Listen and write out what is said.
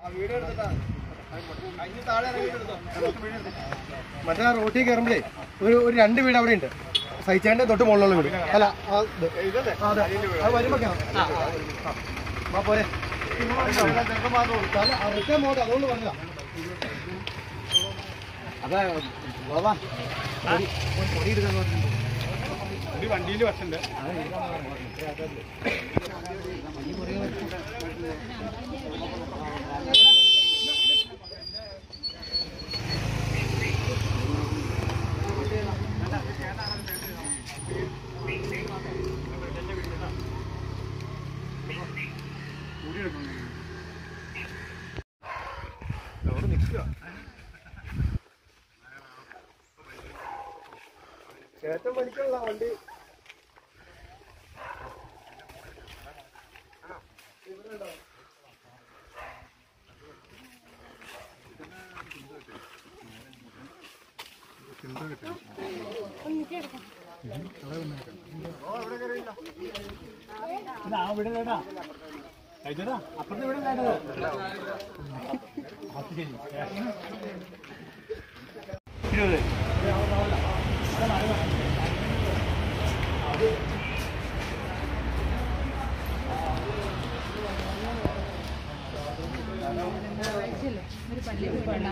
മറ്റേ റോട്ടിൽ കയറുമ്പോഴേ ഒരു 2 വീട് അവിടെ ഉണ്ട്. സഹിച്ചാന്റെ തൊട്ട് മുകളിലുള്ള വീട്. അല്ല അത് വരുമ്പോ പോരെ അതുകൊണ്ട് പറഞ്ഞതാ. വണ്ടിയിൽ വർഷണ്ട് ചേട്ടൻ പണിക്കുള്ള വണ്ടി അപ്പുറത്തെ വീട് ഒരു പള്ളി പോയില്ല.